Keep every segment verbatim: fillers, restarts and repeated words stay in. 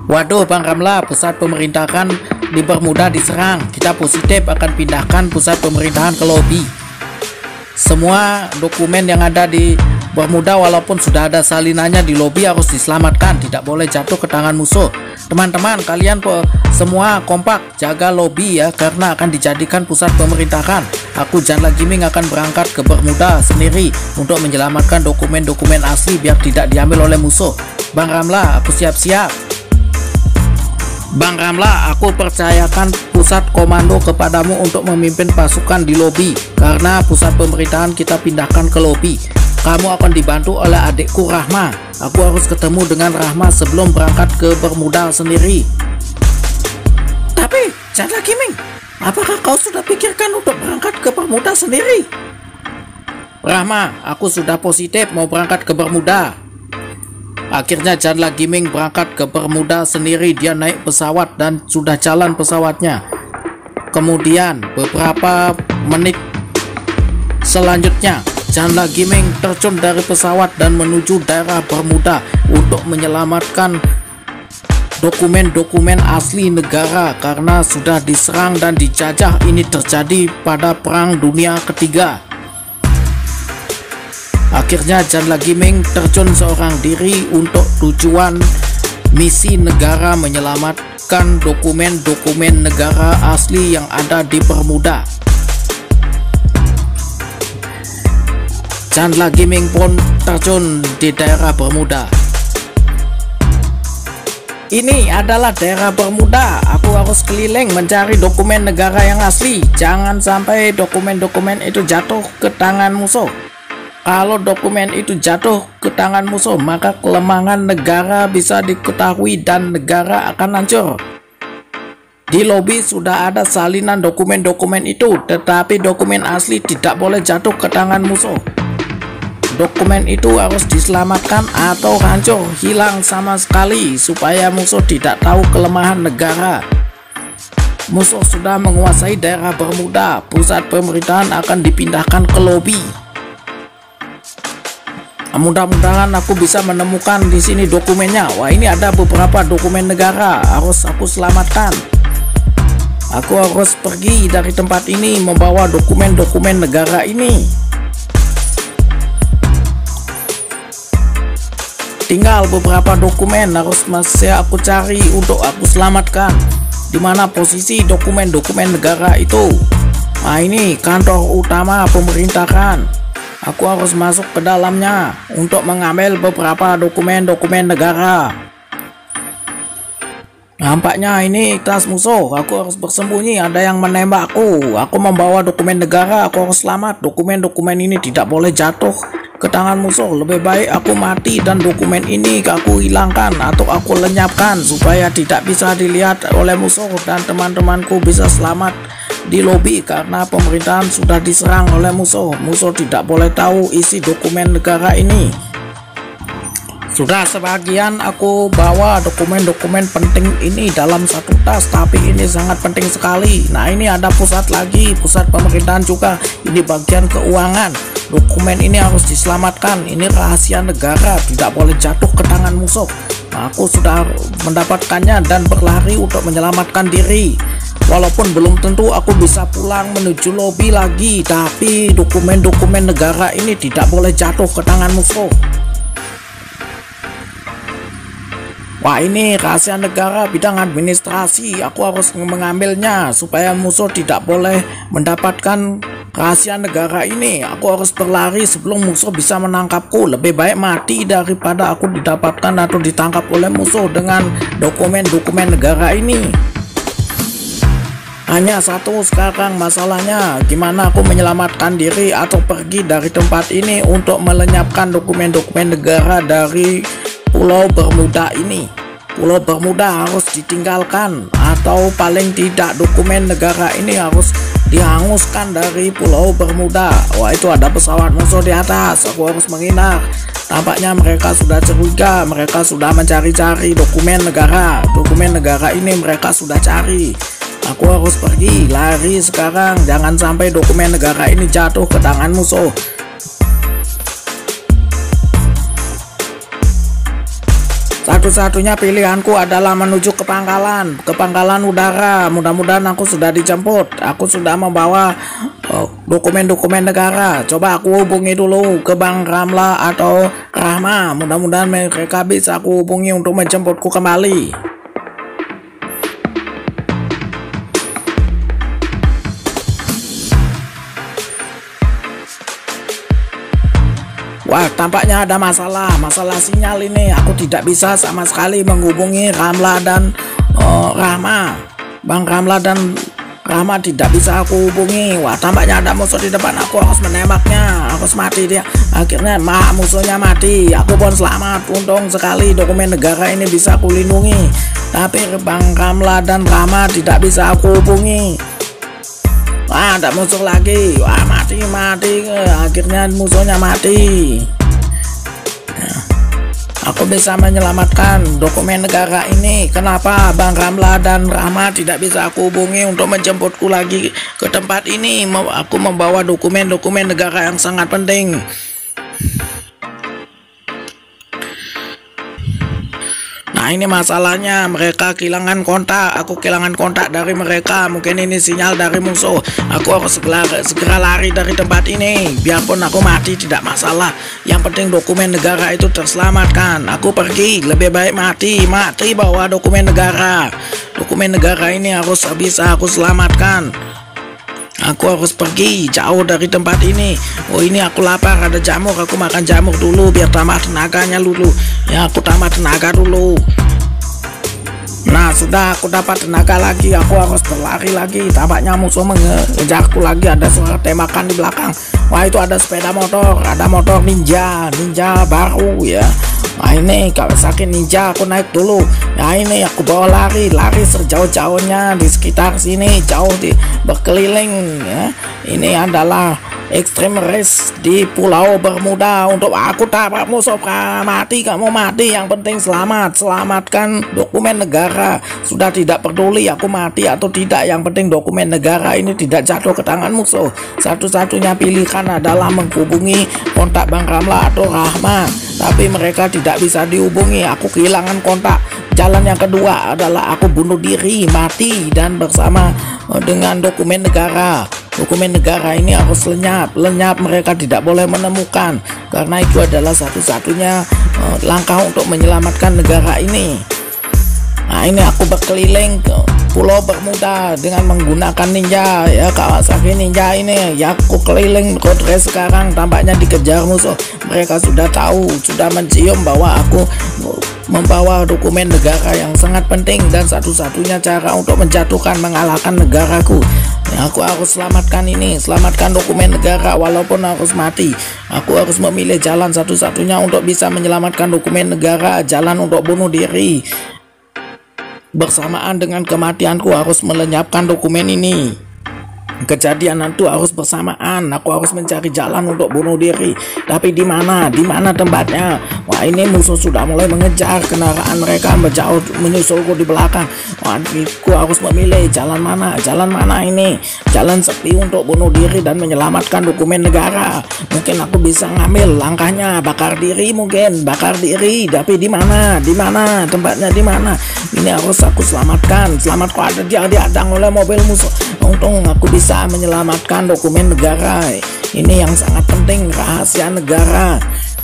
Waduh Bang Ramla, pusat pemerintahan di Bermuda diserang. Kita positif akan pindahkan pusat pemerintahan ke lobi. Semua dokumen yang ada di Bermuda walaupun sudah ada salinannya di lobi harus diselamatkan, tidak boleh jatuh ke tangan musuh. Teman-teman kalian semua kompak jaga lobi ya, karena akan dijadikan pusat pemerintahan. Aku Janla Gaming akan berangkat ke Bermuda sendiri untuk menyelamatkan dokumen-dokumen asli biar tidak diambil oleh musuh. Bang Ramla, aku siap-siap. Bang Ramla, aku percayakan pusat komando kepadamu untuk memimpin pasukan di lobi, karena pusat pemerintahan kita pindahkan ke lobi. Kamu akan dibantu oleh adikku Rahma. Aku harus ketemu dengan Rahma sebelum berangkat ke Bermuda sendiri. Tapi Janla Gaming, apakah kau sudah pikirkan untuk berangkat ke Bermuda sendiri? Rahma, aku sudah positif mau berangkat ke Bermuda. Akhirnya Janla Gaming berangkat ke Bermuda sendiri. Dia naik pesawat dan sudah jalan pesawatnya. Kemudian beberapa menit selanjutnya Janla Gaming terjun dari pesawat dan menuju daerah Bermuda untuk menyelamatkan dokumen-dokumen asli negara karena sudah diserang dan dijajah. Ini terjadi pada Perang Dunia Ketiga. Akhirnya Janla Gaming terjun seorang diri untuk tujuan misi negara menyelamatkan dokumen-dokumen negara asli yang ada di Bermuda. Janla Gaming pun terjun di daerah Bermuda. Ini adalah daerah Bermuda. Aku harus keliling mencari dokumen negara yang asli. Jangan sampai dokumen-dokumen itu jatuh ke tangan musuh. Kalau dokumen itu jatuh ke tangan musuh, maka kelemahan negara bisa diketahui dan negara akan hancur. Di lobi sudah ada salinan dokumen-dokumen itu, tetapi dokumen asli tidak boleh jatuh ke tangan musuh. Dokumen itu harus diselamatkan atau hancur, hilang sama sekali, supaya musuh tidak tahu kelemahan negara. Musuh sudah menguasai daerah Bermuda, pusat pemerintahan akan dipindahkan ke lobi. Mudah-mudahan aku bisa menemukan di sini dokumennya. Wah, ini ada beberapa dokumen negara harus aku selamatkan. Aku harus pergi dari tempat ini membawa dokumen-dokumen negara ini. Tinggal beberapa dokumen harus masih aku cari untuk aku selamatkan. Dimana posisi dokumen-dokumen negara itu? Nah, ini kantor utama pemerintahan. Aku harus masuk ke dalamnya untuk mengambil beberapa dokumen-dokumen negara. Nampaknya ini kelas musuh. Aku harus bersembunyi, ada yang menembakku. Aku membawa dokumen negara, aku harus selamat. Dokumen-dokumen ini tidak boleh jatuh ke tangan musuh. Lebih baik aku mati dan dokumen ini aku hilangkan atau aku lenyapkan supaya tidak bisa dilihat oleh musuh dan teman-temanku bisa selamat di lobi karena pemerintahan sudah diserang oleh musuh. Musuh tidak boleh tahu isi dokumen negara ini. Sudah sebagian aku bawa dokumen-dokumen penting ini dalam satu tas, tapi ini sangat penting sekali. Nah, ini ada pusat lagi, pusat pemerintahan juga. Ini bagian keuangan. Dokumen ini harus diselamatkan. Ini rahasia negara, tidak boleh jatuh ke tangan musuh. Nah, aku sudah mendapatkannya dan berlari untuk menyelamatkan diri. Walaupun belum tentu aku bisa pulang menuju lobi lagi, tapi dokumen-dokumen negara ini tidak boleh jatuh ke tangan musuh. Wah, ini rahasia negara bidang administrasi. Aku harus mengambilnya supaya musuh tidak boleh mendapatkan rahasia negara ini. Aku harus berlari sebelum musuh bisa menangkapku. Lebih baik mati daripada aku didapatkan atau ditangkap oleh musuh dengan dokumen-dokumen negara ini. Hanya satu sekarang masalahnya, gimana aku menyelamatkan diri atau pergi dari tempat ini untuk melenyapkan dokumen-dokumen negara dari Pulau Bermuda ini. Pulau Bermuda harus ditinggalkan atau paling tidak dokumen negara ini harus dihanguskan dari Pulau Bermuda. Wah, itu ada pesawat musuh di atas. Aku harus menghindar. Tampaknya mereka sudah curiga. Mereka sudah mencari-cari dokumen negara. Dokumen negara ini mereka sudah cari. Aku harus pergi, lari sekarang. Jangan sampai dokumen negara ini jatuh ke tangan musuh. Satu-satunya pilihanku adalah menuju ke pangkalan, ke pangkalan udara. Mudah-mudahan aku sudah dijemput. Aku sudah membawa dokumen-dokumen uh, negara. Coba aku hubungi dulu ke Bang Ramla atau Rahma. Mudah-mudahan mereka bisa aku hubungi untuk menjemputku kembali. Wah, tampaknya ada masalah, masalah sinyal ini. Aku tidak bisa sama sekali menghubungi Ramla dan uh, Rahma. Bang Ramla dan Rahma tidak bisa aku hubungi. Wah, tampaknya ada musuh di depan aku. Harus menembaknya, harus mati dia. Akhirnya mak musuhnya mati. Aku pun selamat. Untung sekali dokumen negara ini bisa aku lindungi. Tapi Bang Ramla dan Rahma tidak bisa aku hubungi. Wah, ada musuh lagi. Wah, mati mati. Akhirnya musuhnya mati. Nah, aku bisa menyelamatkan dokumen negara ini. Kenapa Bang Ramla dan Rahma tidak bisa aku hubungi untuk menjemputku lagi ke tempat ini? Aku membawa dokumen-dokumen negara yang sangat penting. Nah, ini masalahnya, mereka kehilangan kontak. Aku kehilangan kontak dari mereka. Mungkin ini sinyal dari musuh. Aku harus segera, segera lari dari tempat ini. Biarpun aku mati tidak masalah. Yang penting dokumen negara itu terselamatkan. Aku pergi, lebih baik mati. Mati bawa dokumen negara. Dokumen negara ini harus bisa aku selamatkan. Aku harus pergi jauh dari tempat ini. Oh, ini aku lapar, ada jamur. Aku makan jamur dulu biar tambah tenaganya dulu. Ya, aku tambah tenaga dulu. Nah, sudah aku dapat tenaga lagi. Aku harus berlari lagi. Tampaknya musuh mengejarku lagi. Ada suara tembakan di belakang. Wah, itu ada sepeda motor. Ada motor ninja. Ninja baru ya. Nah, ini Kawasaki Ninja, aku naik dulu. Nah, ini aku bawa lari, lari sejauh-jauhnya di sekitar sini, jauh di berkeliling ya. Ini adalah Extreme Race di Pulau Bermuda. Untuk aku tabrak musuh, mati kamu mati, yang penting selamat. Selamatkan dokumen negara. Sudah tidak peduli aku mati atau tidak, yang penting dokumen negara ini tidak jatuh ke tangan musuh. Satu-satunya pilihan adalah menghubungi kontak Bang Ramla atau Rahma, tapi mereka tidak bisa dihubungi. Aku kehilangan kontak. Jalan yang kedua adalah aku bunuh diri, mati, dan bersama dengan dokumen negara. Dokumen negara ini harus lenyap. Lenyap, mereka tidak boleh menemukan, karena itu adalah satu-satunya uh, langkah untuk menyelamatkan negara ini. Nah, ini aku berkeliling ke Pulau Bermuda dengan menggunakan ninja ya, Kawasaki Ninja ini ya. Aku keliling kode sekarang, tampaknya dikejar musuh. Mereka sudah tahu, sudah mencium bahwa aku membawa dokumen negara yang sangat penting dan satu-satunya cara untuk menjatuhkan, mengalahkan negaraku. Ya, aku harus selamatkan ini, selamatkan dokumen negara walaupun harus mati. Aku harus memilih jalan satu-satunya untuk bisa menyelamatkan dokumen negara, jalan untuk bunuh diri. Bersamaan dengan kematianku harus melenyapkan dokumen ini. Kejadian itu harus bersamaan. Aku harus mencari jalan untuk bunuh diri. Tapi di mana? Di mana tempatnya? Wah, ini musuh sudah mulai mengejar. Kendaraan mereka menjauh menyusulku di belakang. Wah, aku harus memilih jalan mana? Jalan mana ini? Jalan sepi untuk bunuh diri dan menyelamatkan dokumen negara. Mungkin aku bisa ngambil langkahnya bakar diri, mungkin bakar diri. Tapi di mana? Di mana? Tempatnya di mana? Ini harus aku selamatkan. Selamatku ada dia diadang oleh mobil musuh. Untung aku bisa bisa menyelamatkan dokumen negara. Ini yang sangat penting, rahasia negara.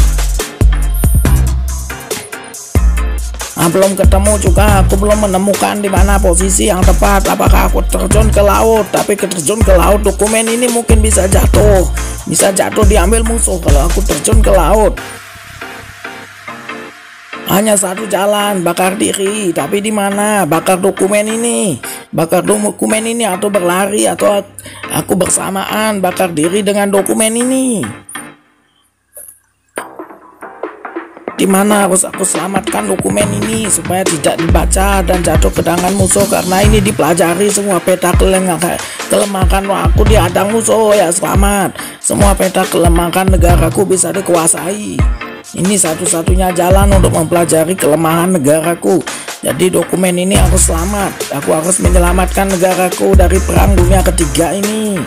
Nah, belum ketemu juga, aku belum menemukan di mana posisi yang tepat. Apakah aku terjun ke laut? Tapi terjun ke laut, dokumen ini mungkin bisa jatuh, bisa jatuh diambil musuh kalau aku terjun ke laut. Hanya satu jalan, bakar diri. Tapi di mana? Bakar dokumen ini. Bakar dokumen ini atau berlari, atau aku bersamaan bakar diri dengan dokumen ini. Di mana harus aku selamatkan dokumen ini supaya tidak dibaca dan jatuh ke tangan musuh, karena ini dipelajari semua peta kelemahan. Kelemahan aku dihadang musuh ya, selamat. Semua peta kelemahan negaraku bisa dikuasai. Ini satu-satunya jalan untuk mempelajari kelemahan negaraku. Jadi dokumen ini harus selamat. Aku harus menyelamatkan negaraku dari perang dunia ketiga ini.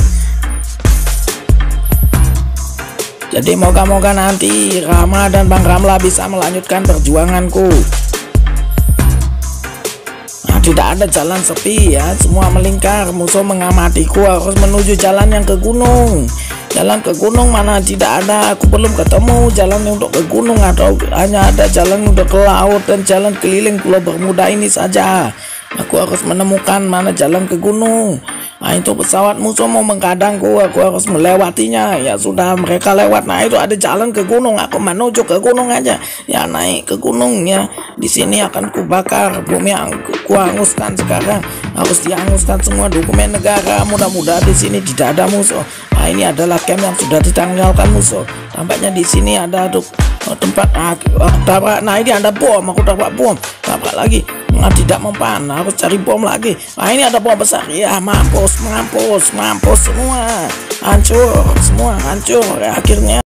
Jadi moga-moga nanti Rahma dan Bang Ramla bisa melanjutkan perjuanganku. tidak ada jalan sepi ya, semua melingkar. Musuh mengamatiku, harus menuju jalan yang ke gunung. Jalan ke gunung mana tidak ada, aku belum ketemu jalan untuk ke gunung, atau hanya ada jalan untuk ke laut dan jalan keliling Pulau Bermuda ini saja. Aku harus menemukan mana jalan ke gunung. Nah, itu pesawat musuh mau menghadangku, aku harus melewatinya. Ya sudah, mereka lewat. Nah, itu ada jalan ke gunung, aku menuju ke gunung aja. Ya, naik ke gunung ya. Di sini akan kubakar bumi yang kuhanguskan sekarang. Harus dihanguskan semua dokumen negara. Mudah-mudahan di sini tidak ada musuh. Nah, ini adalah camp yang sudah ditanggalkan musuh. Tampaknya di sini ada tuh tempat. Nah, tabrak. Nah, ini ada bom, aku tabrak bom. Tabrak lagi. Nah, tidak mempan, harus cari bom lagi. Nah, ini ada bom besar. Ya, mampus, mampus, mampus semua. Hancur, semua hancur ya, akhirnya.